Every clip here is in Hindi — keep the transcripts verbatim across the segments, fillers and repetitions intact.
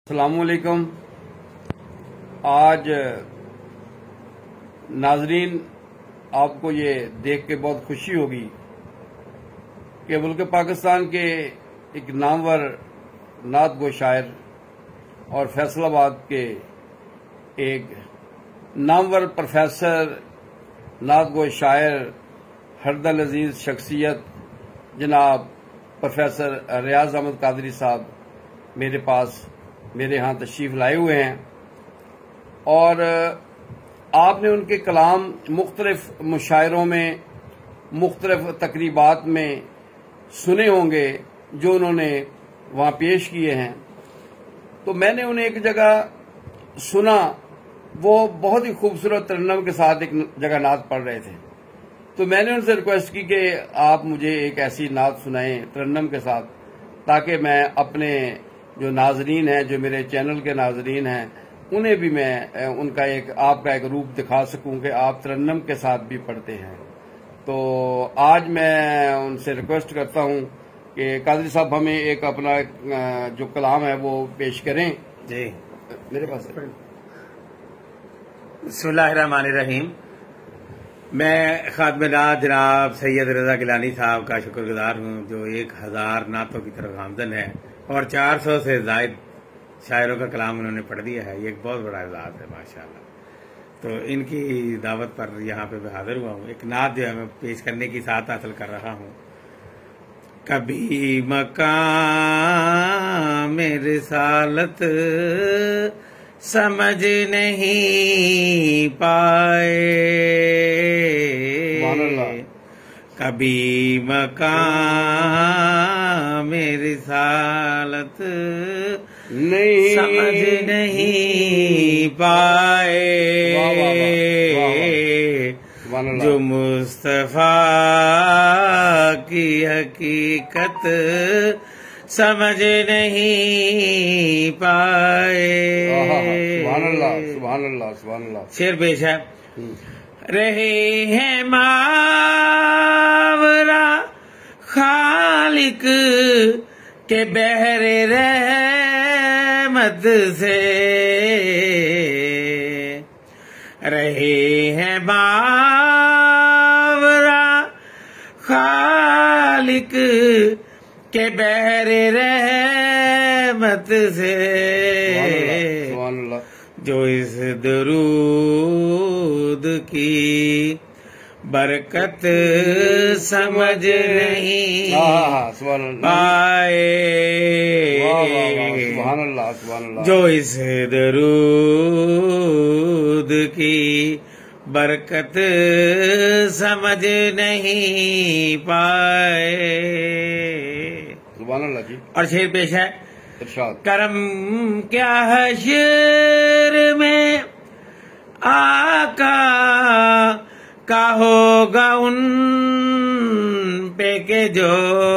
अस्सलामुअलैकुम। आज नाजरीन आपको ये देख के बहुत खुशी होगी कि मुल्क पाकिस्तान के एक नामवर नात गो शायर और फैसलाबाद के एक नामवर प्रोफेसर नात गो शायर हरदल अजीज शख्सियत जनाब प्रोफेसर रियाज अहमद कादरी साहब मेरे पास मेरे यहाँ तशरीफ लाए हुए हैं और आपने उनके कलाम मुख्तलिफ मुशायरों में मुख्तलिफ तकरीबात में सुने होंगे जो उन्होंने वहाँ पेश किए हैं। तो मैंने उन्हें एक जगह सुना, वो बहुत ही खूबसूरत तरन्नुम के साथ एक जगह नात पढ़ रहे थे। तो मैंने उनसे रिक्वेस्ट की कि आप मुझे एक ऐसी नात सुनाएं तरन्नुम के साथ, ताकि मैं अपने जो नाजरीन हैं, जो मेरे चैनल के नाजरीन हैं, उन्हें भी मैं उनका एक आपका एक रूप दिखा सकूं कि आप तरन्नुम के साथ भी पढ़ते हैं। तो आज मैं उनसे रिक्वेस्ट करता हूं कि कादरी साहब हमें एक अपना जो कलाम है वो पेश करें। जी मेरे पास बिस्मिल्लाहिर्रहमानिर्रहीम। मैं खादम-ए-नात जनाब सैयद रजा गिलानी साहब का शुक्रगुजार हूँ जो एक हजार नातों की तरफ आमदन है और चार सौ से जायद शायरों का कलाम उन्होंने पढ़ दिया है। ये एक बहुत बड़ा एजाज है माशाल्लाह। तो इनकी दावत पर यहाँ पे मैं हाजिर हुआ हूँ। एक नात जो है मैं पेश करने की साथ हासिल कर रहा हूँ। कभी मकाम रिसालत समझ नहीं पाए, कभी मकाम रिसालत नहीं समझ नहीं पाए, जो मुस्तफा की हकीकत समझ नहीं पाए। सुभान अल्लाह, सुभान अल्लाह, सुभान अल्लाह। शेर पेश है। रहे हैं मावरा खालिक के बहरे रहमत से, रहे हैं मावरा खालिक के बहरे रहमत से, जो इस दरूद की बरकत समझ नहीं पाए, जो इस दरूद की बरकत समझ नहीं पाए। सुभान अल्लाह जी। और शेर पेश है। इरशाद। करम क्या हश्र में आका का होगा उन पे के जो,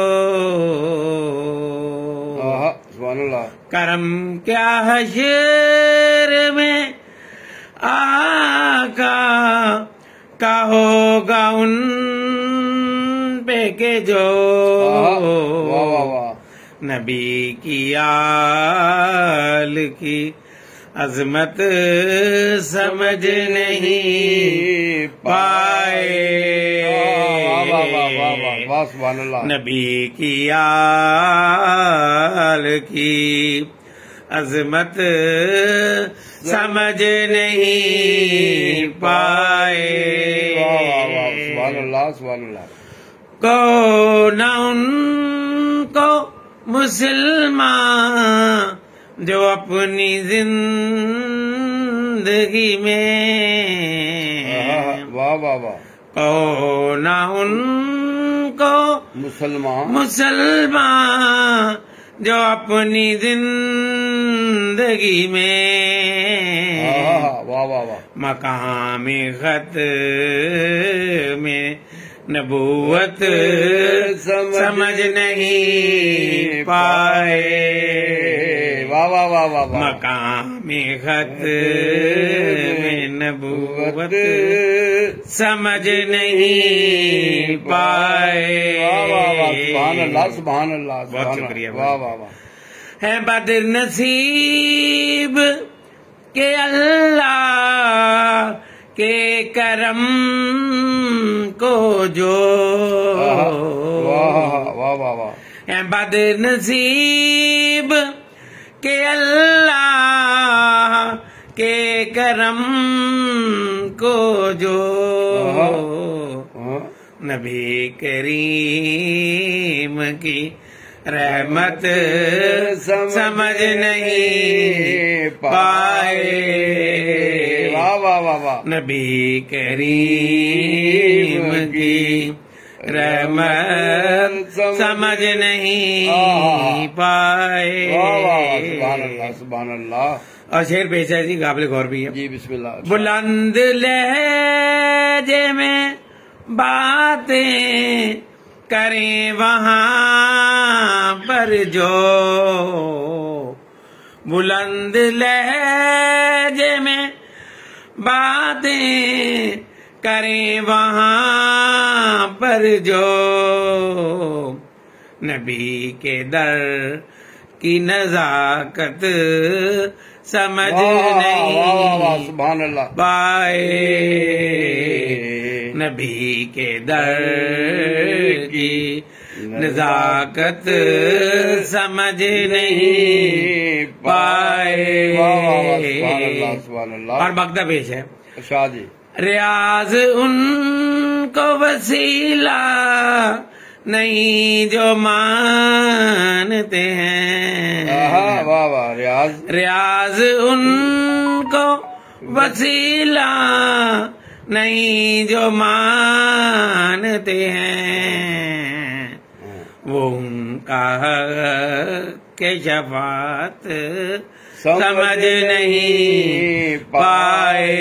सुभान अल्लाह। करम क्या हश्र में आका का होगा उन पे के जो, वाह वाह वाह। नबी की आल की अजमत समझ नहीं पाए, नबी की आल की अजमत समझ नहीं पाए। सुभान अल्लाह, सुभान अल्लाह। को न उनको मुसलमान जो अपनी जिंदगी में, वाह वाह वाह, को ना उनको मुसलमान मुसलमान जो अपनी जिंदगी में, वाह वाह वाह, मकाम खत में नबूवत समझ, समझ नहीं पाए। वाह वाह वाह वाह। मकाम खत में नबूवत समझ नहीं पाए। सुभान अल्लाह, सुभान अल्लाह, बहुत शुक्रिया। वाह वाह वाह। है बदनसीब के अल्लाह के करम को जो वाह वाह वाह वाह है बदनसीब के अल्लाह के करम को जो नबी करीम की रहमत समझ नहीं पाए। वाह वाह वाह वाह नबी करीम की रहमत समझ नहीं पाए। सुभान अल्लाह सुभान अल्लाह। और शेर पेश है जी, काबिल गौर भी है जी, बिस्मिल्लाह। बुलंद लहजे में बातें करें वहां पर जो, बुलंद लहजे में बातें करें वहां पर जो, नबी के दर की नजाकत समझ नहीं सुभान अल्लाह पाए। नबी के दर की नजाकत समझ नहीं पाए। और बगदा पेश है शाह जी। रियाज उनको वसीला नहीं जो मानते हैं। वाह वाह। रियाज रियाज उनको वसीला नहीं जो मानते हैं, वो उनका के शफात समझ नहीं पाए।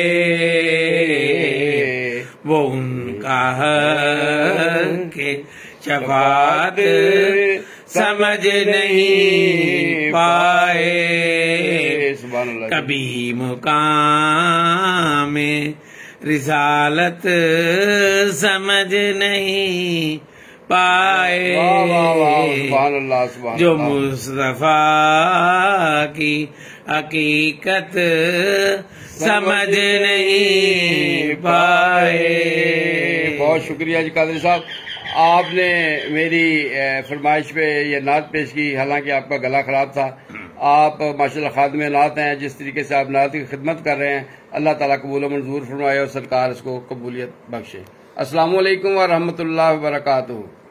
वो उनका के शफात समझ नहीं पाए। कभी मुकाम में रिसालत समझ नहीं पाए। जो मुस्तफा की हकीकत समझ नहीं पाए। बहुत शुक्रिया जी कादिर साहब, आपने मेरी फरमाइश पे ये नात पेश की, हालांकि आपका गला खराब था। आप माशाल्लाह खादिम नात हैं, जिस तरीके से आप नात की खिदमत कर रहे हैं, अल्लाह ताला कबूल मंजूर फरमाए और सरकार इसको कबूलियत बख्शे। अस्सलामु अलैकुम व रहमतुल्लाहि व बरकातुहू।